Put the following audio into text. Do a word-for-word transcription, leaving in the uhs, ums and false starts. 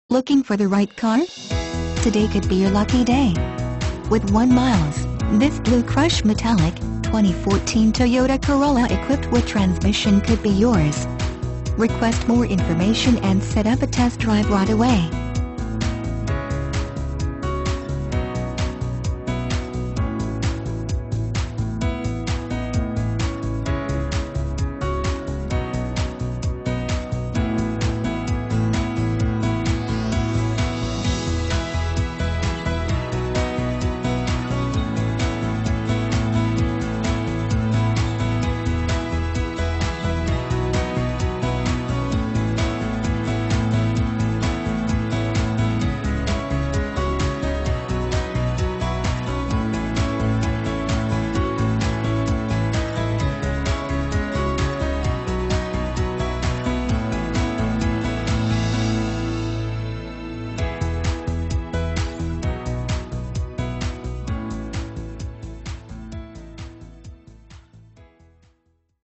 Looking for the right car? Today could be your lucky day. With one miles, this blue crush metallic, twenty fourteen Toyota Corolla equipped with transmission could be yours. Request more information and set up a test drive right away.